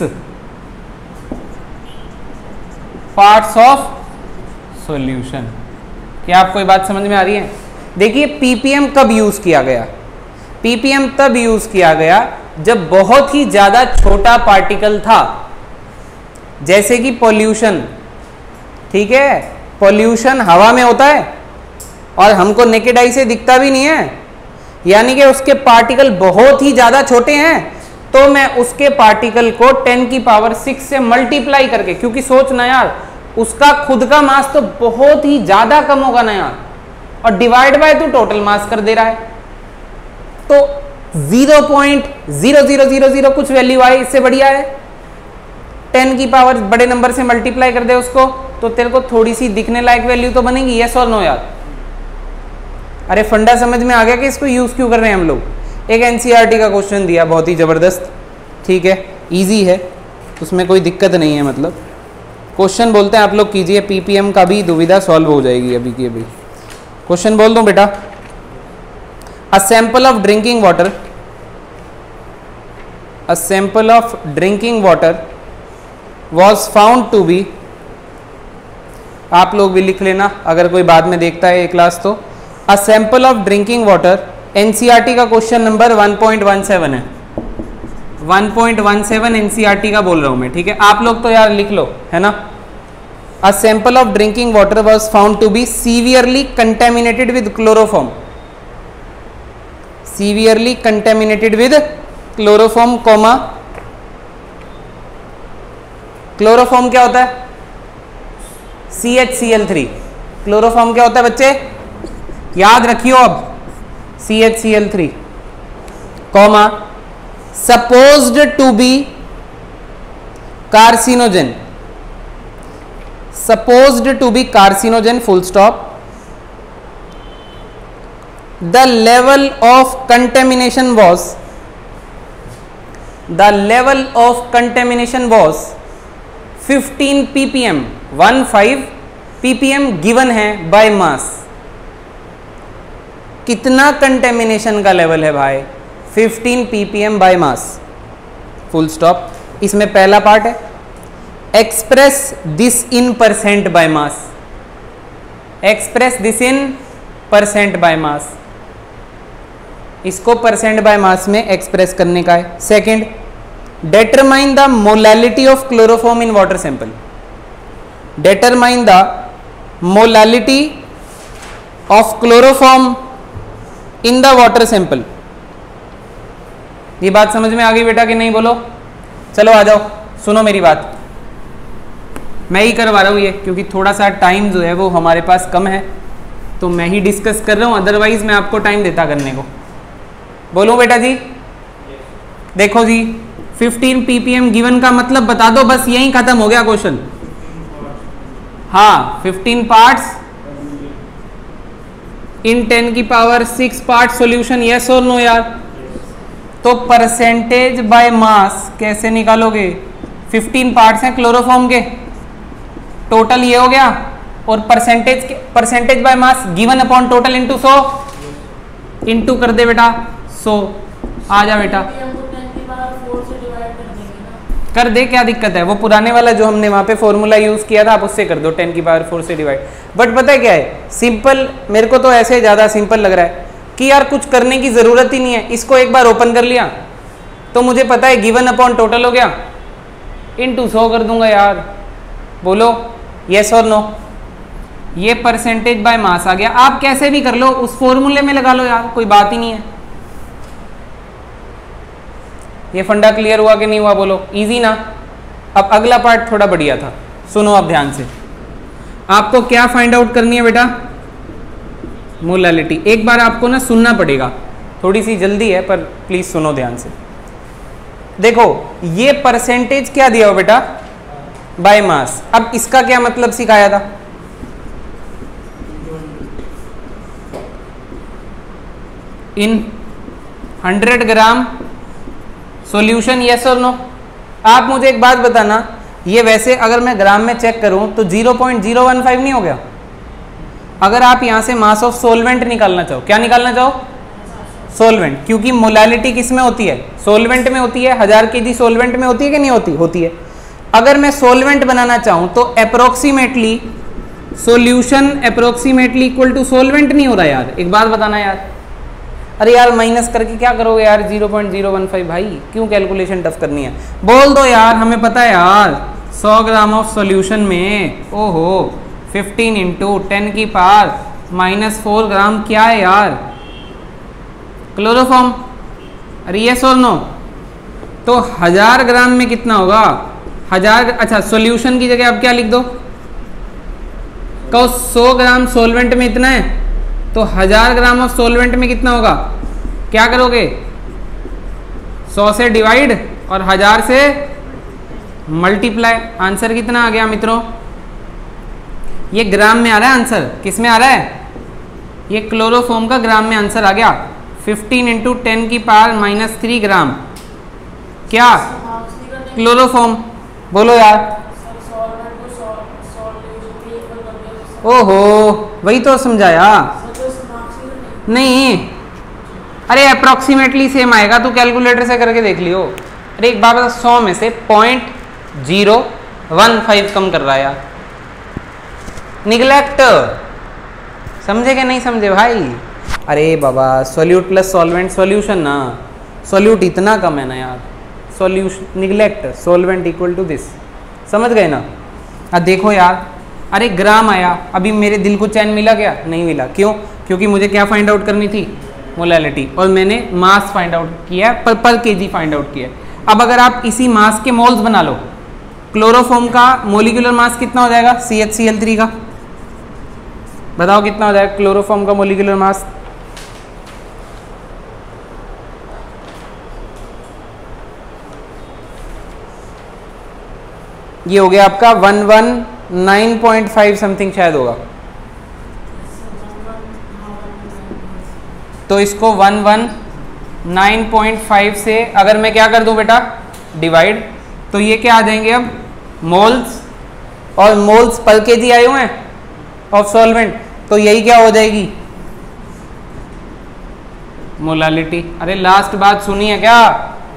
parts of solution. क्या आपको ये बात समझ में आ रही है? देखिए पीपीएम कब यूज किया गया? पीपीएम तब यूज किया गया जब बहुत ही ज्यादा छोटा पार्टिकल था, जैसे कि पॉल्यूशन। ठीक है, पॉल्यूशन हवा में होता है और हमको नेकेड आई से दिखता भी नहीं है, यानी कि उसके पार्टिकल बहुत ही ज्यादा छोटे हैं, तो मैं उसके पार्टिकल को टेन की पावर सिक्स से मल्टीप्लाई करके, क्योंकि सोचना यार उसका खुद का मास तो बहुत ही ज्यादा कम होगा ना यार, और divide by to total mass कर दे रहा है, तो zero point zero zero zero zero कुछ वैल्यू आए, इससे बढ़िया है टेन की पावर बड़े नंबर से मल्टीप्लाई कर दे उसको, तो तेरे को थोड़ी सी दिखने लायक वैल्यू तो बनेगी। यस और नो यार? अरे फंडा समझ में आ गया कि इसको यूज क्यों कर रहे हैं हम लोग। एक एनसीईआरटी का क्वेश्चन दिया बहुत ही जबरदस्त, ठीक है, इजी है, उसमें कोई दिक्कत नहीं है, मतलब क्वेश्चन बोलते हैं आप लोग कीजिए, पीपीएम का भी दुविधा सॉल्व हो जाएगी अभी की अभी। क्वेश्चन बोल दूं बेटा? A sample of drinking water, a sample of drinking water was found to be, आप लोग भी लिख लेना अगर कोई बाद में देखता है ये क्लास तो। A sample of drinking water, NCERT का question number one point one seven है, one point one seven NCERT का बोल रहा हूं मैं, ठीक है, आप लोग तो यार लिख लो, है ना। A sample of drinking water was found to be severely contaminated with chloroform, severely contaminated with chloroform, comma, chloroform क्या होता है? C H C L three. Chloroform क्या होता है बच्चे? याद रखियो अब, C H C L three, comma, supposed to be carcinogen, supposed to be carcinogen, full stop. The level of contamination was, the level of contamination was fifteen ppm, one five ppm given है by mass। कितना contamination का level है भाई? Fifteen ppm by mass, full stop. इसमें पहला part है express this in percent by mass, express this in percent by mass, इसको percent by mass में एक्सप्रेस करने का है। Second, determine the molality of chloroform in water sample, determine the molality of chloroform in the water sample। ये बात समझ में आ गई बेटा कि नहीं? बोलो, चलो आ जाओ, सुनो मेरी बात, मैं ही करवा रहा हूँ ये, क्योंकि थोड़ा सा टाइम जो है वो हमारे पास कम है, तो मैं ही डिस्कस कर रहा हूँ, अदरवाइज मैं आपको टाइम देता करने को। बोलो बेटा जी, देखो जी, फिफ्टीन ppm गिवन का मतलब बता दो, बस यही खत्म हो गया क्वेश्चन। हाँ, फिफ्टीन पार्ट्स इन टेन की power six part solution, yes और नो यार? तो परसेंटेज बाय मास कैसे निकालोगे? फिफ्टीन पार्ट्स हैं क्लोरोफॉर्म के, टोटल ये हो गया, और परसेंटेज के percentage by mass given upon total into सौ, इनटू कर दे बेटा सौ। आ जा बेटा, कर दे, क्या दिक्कत है? वो पुराने वाला जो हमने वहां पे फॉर्मूला यूज किया था, आप उससे कर दो, टेन की पावर फोर से डिवाइड। बट पता है क्या है, सिंपल, मेरे को तो ऐसे ज्यादा सिंपल लग रहा है कि यार कुछ करने की जरूरत ही नहीं है। इसको एक बार ओपन कर लिया तो मुझे पता है गिवन अपॉन टोटल हो गया, इनटू सौ कर दूंगा यार। बोलो यस और नो? ये परसेंटेज बाय मास आ गया। आप कैसे भी कर लो, उस फॉर्मूले में लगा लो यार, कोई बात ही नहीं है। ये फंडा क्लियर हुआ कि नहीं हुआ? बोलो, इजी ना? अब अगला पार्ट थोड़ा बढ़िया था, सुनो आप ध्यान से। आपको क्या फाइंड आउट करनी है बेटा? मोलालिटी। एक बार आपको ना सुनना पड़ेगा, थोड़ी सी जल्दी है पर प्लीज सुनो ध्यान से। देखो ये परसेंटेज क्या दिया हो बेटा? By mass. अब इसका क्या मतलब सिखाया था? In hundred gram solution, yes और नो? आप मुझे एक बात बताना, ये वैसे अगर मैं ग्राम में चेक करूं तो zero point zero one five नहीं हो गया? अगर आप यहां से मास ऑफ सोलवेंट निकालना चाहो, क्या निकालना चाहो? सोलवेंट, क्योंकि मोलालिटी किस में होती है? सोलवेंट में होती है। हजार केजी सोलवेंट में होती है कि नहीं होती? होती है। अगर मैं सोलवेंट बनाना चाहूं तो approximately solution approximately equal to solvent नहीं हो रहा यार, एक बात बताना यार। अरे यार माइनस करके क्या करोगे यार? Zero point zero one five भाई, क्यों कैलकुलेशन टफ करनी है? बोल दो यार, हमें पता है यार सौ ग्राम ऑफ सॉल्यूशन में ओहो फिफ्टीन इंटू टेन की पावर माइनस फोर ग्राम क्या है यार? क्लोरोफॉर्म। अरे यस और नो? तो हजार ग्राम में कितना होगा? हजार, अच्छा सॉल्यूशन की जगह आप क्या लिख दो? कहो सौ ग्राम सोलवेंट में इतना है, तो हजार ग्राम ऑफ सोलवेंट में कितना होगा? क्या करोगे? सौ से डिवाइड और हजार से मल्टीप्लाई। आंसर कितना आ गया मित्रों? ये ग्राम में आ रहा है आंसर। किस में आ रहा है? ये क्लोरोफॉर्म का ग्राम में आंसर आ गया। फिफ्टीन इंटू टेन की पावर माइनस थ्री ग्राम। क्या? क्लोरोफॉर्म। बोलो यार। ओहो, वही तो समझाया नहीं। अरे अप्रोक्सीमेटली सेम आएगा, तू कैलकुलेटर से करके देख लियो। अरे एक बात बता, सौ में से पॉइंट जीरो वन फाइव कम कर रहा है यार। निगलेक्ट, समझे कि नहीं समझे भाई? अरे बाबा सॉल्यूट प्लस सॉल्वेंट सॉल्यूशन ना, सॉल्यूट इतना कम है ना यार। Solution neglect solvent equal to this, समझ गए ना? अब देखो यार, अरे ग्राम आया, अभी मेरे दिल को चैन मिला क्या? नहीं मिला। क्यों? क्योंकि मुझे क्या फाइंड आउट करनी थी? मोलालिटी, और मैंने मास फाइंड आउट किया है, पर पर केजी फाइंड आउट किया है। अब अगर आप इसी मास के मोल्स बना लो, क्लोरोफॉर्म का मोलिकुलर मास कितना हो जाएगा? C H C L three का बताओ कितना हो जाएगा क्लोरोफॉर्म का मोलिकुलर मास? ये हो गया आपका one one nine point five something शायद होगा। तो इसको one one nine point five से अगर मैं क्या कर दूं बेटा? डिवाइड, तो ये क्या आ जाएंगे अब? मोल्स, और मोल्स पर केजी आए हुए हैं ऑफ सॉल्वेंट, तो यही क्या हो जाएगी? मोलालिटी। अरे लास्ट बात सुनी है क्या?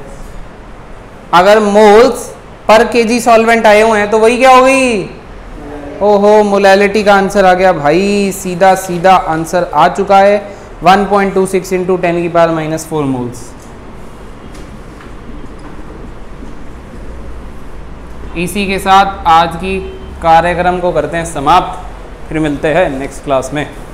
अगर मोल्स पर केजी सॉल्वेंट आए हुए हैं तो वही क्या होगी? ओहो, मोलालिटी का आंसर आ गया भाई। सीधा सीधा आंसर आ चुका है, one point two six into ten की पावर माइनस फोर मोल्स। इसी के साथ आज की कार्यक्रम को करते हैं समाप्त, फिर मिलते हैं नेक्स्ट क्लास में।